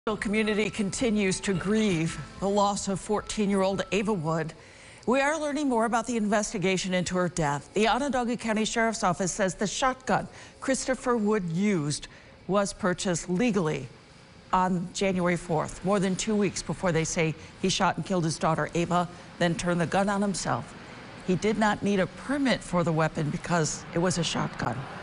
The community continues to grieve the loss of 14-year-old Ava Wood. We are learning more about the investigation into her death. The Onondaga County Sheriff's Office says the shotgun Christopher Wood used was purchased legally on January 4th, more than 2 weeks before they say he shot and killed his daughter Ava, then turned the gun on himself. He did not need a permit for the weapon because it was a shotgun.